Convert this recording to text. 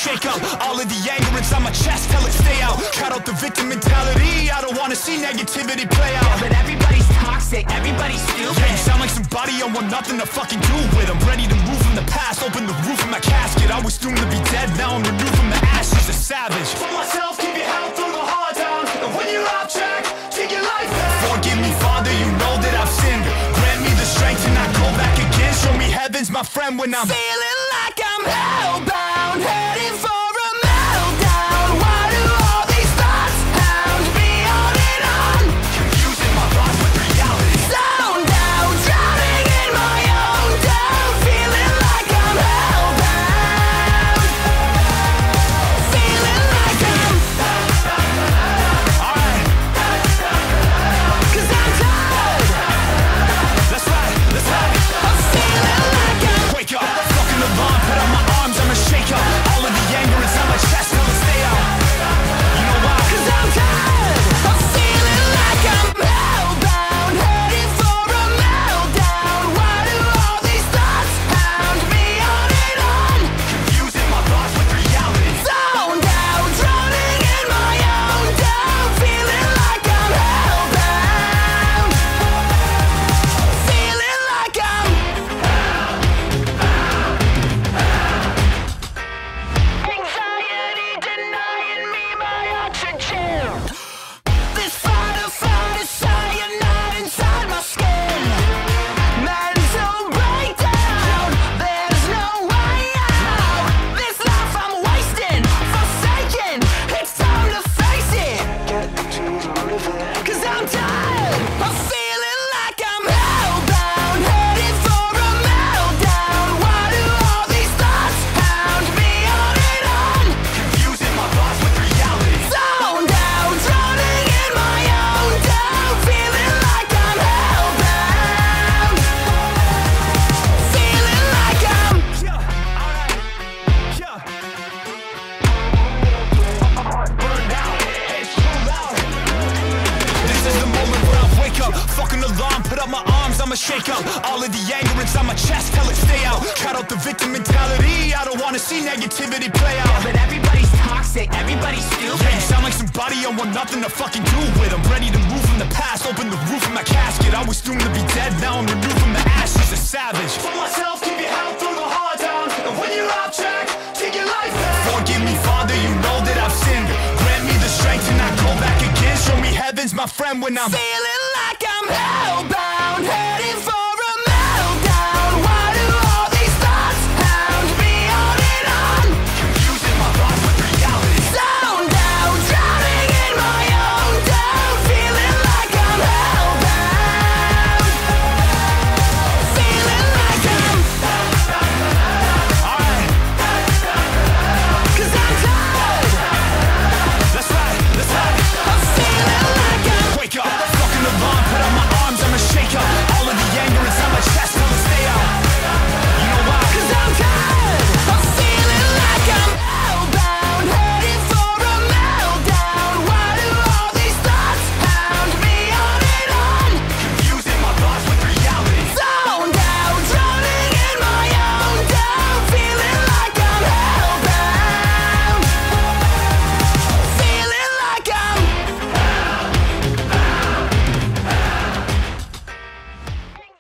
shake up all of the anger inside my chest, tell it stay out. Cut out the victim mentality, I don't wanna see negativity play out. Yeah, but everybody's toxic, everybody's stupid. Yeah, you sound like somebody I want nothing to fucking do with. I'm ready to move from the past, open the roof of my casket. I was doomed to be dead, now I'm renewed from the ashes, a savage. For myself, keep your health through the hard times, and when you're off track, take your life back. Forgive me, Father, you know that I've sinned. Grant me the strength to not go back again. Show me heaven's my friend when I'm feeling like I'm hellbound, heading for a meltdown. Why do all these thoughts hound me on and on? confusing my thoughts with reality. Zoned out, drowning in my own doubt. Feeling like I'm hellbound. Feeling like I'm Alright, 'cause I'm tired. let's ride, let's ride. I'm feeling like I'm Wake up, fucking alarm, put out my arms, I'ma shake up all of the anger inside my chest, tell it stay out. You know why? 'cause I'm tired. I'm feeling like I'm hellbound, heading for a meltdown. Why do all these thoughts hound me on and on? Confusing my thoughts with reality. Zoned out, drowning in my own doubt. Feeling like I'm hellbound. Feeling like I'm anxiety denying me my oxygen. This fight or flight is cyanide inside my skin. Mental breakdown, there's no way out. This life I'm wasting, forsaken. It's time to face it. Get to live it. 'Cause I'm tired. I'm feeling like I'm hellbound, heading for a meltdown. Why do all these thoughts hound me on and on? Confusing my thoughts with reality. Zoned out, drowning in my own doubt. Feeling like I'm hellbound. Feeling like I'm Yeah, alright, yeah. Burned out, it's too loud. This is the moment where I wake up. Fucking alarm, put up my arms, I'ma shake up all of the anger inside my chest, tell it stay out. Cut out the victim mentality, I don't wanna see negativity play out. but everybody's toxic, everybody's Yeah, stupid. you sound like somebody I want nothing to fucking do with. I'm ready to move from the past, open the roof of my casket. I was doomed to be dead, now I'm renewed from the ashes, a savage. For myself, keep your health through the hard times, and when you're off track, take your life back. Forgive me, Father, you know that I've sinned. Grant me the strength to not go back again. Show me heaven's my friend when I'm Feeling like I'm hellbound.